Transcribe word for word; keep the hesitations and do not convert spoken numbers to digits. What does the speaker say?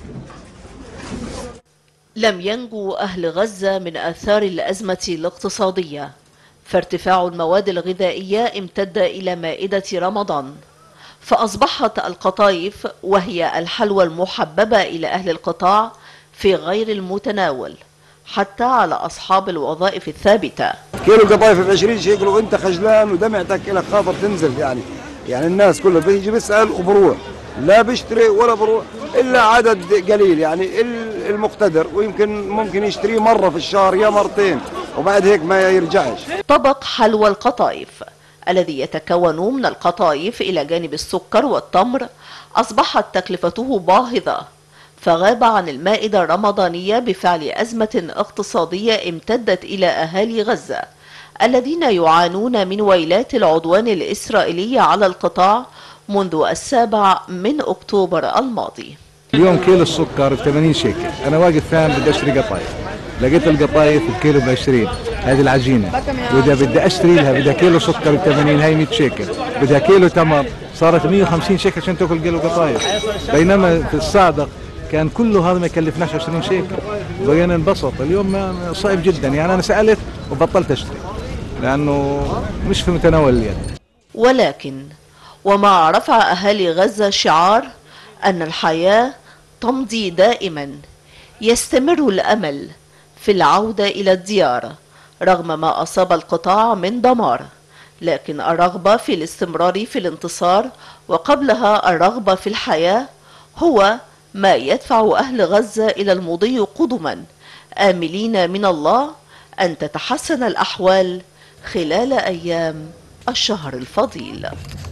لم ينجو أهل غزة من آثار الأزمة الاقتصادية، فارتفاع المواد الغذائية امتد إلى مائدة رمضان، فأصبحت القطايف وهي الحلوى المحببة إلى أهل القطاع في غير المتناول حتى على أصحاب الوظائف الثابتة. كيلو قطايف ب عشرين شيكل وأنت خجلان ودمعتك إلى خاطر تنزل، يعني يعني الناس كلها بيجي بيسأل وبروح، لا بيشتري ولا بروح إلا عدد قليل، يعني المقتدر، ويمكن ممكن يشتريه مرة في الشهر يا مرتين وبعد هيك ما يرجعش. طبق حلوى القطايف الذي يتكون من القطايف إلى جانب السكر والتمر أصبحت تكلفته باهظة، فغاب عن المائدة الرمضانية بفعل أزمة اقتصادية امتدت إلى أهالي غزة الذين يعانون من ويلات العدوان الإسرائيلي على القطاع منذ السابع من أكتوبر الماضي. اليوم كيلو السكر ب ثمانين شيكل، أنا واقف فاهم بدي أشتري قطايف، لقيت القطايف الكيلو ب عشرين، هذه العجينة، وإذا بدي أشتري لها بدها كيلو سكر ب ثمانين، هي مئة شيكل، بدها كيلو تمر صارت مئة وخمسين شيكل عشان تاكل كيلو قطايف، بينما في الصادق كان كله هذا ما يكلفناش عشرين شيكل، بقينا ننبسط. اليوم صعب جدا، يعني أنا سألت وبطلت أشتري لأنه مش في متناول اليد. ولكن ومع رفع أهالي غزة شعار أن الحياة تمضي دائما، يستمر الأمل في العودة إلى الديار رغم ما أصاب القطاع من دمار، لكن الرغبة في الاستمرار في الانتصار وقبلها الرغبة في الحياة هو ما يدفع أهل غزة إلى المضي قدما، آملين من الله أن تتحسن الأحوال خلال أيام الشهر الفضيل.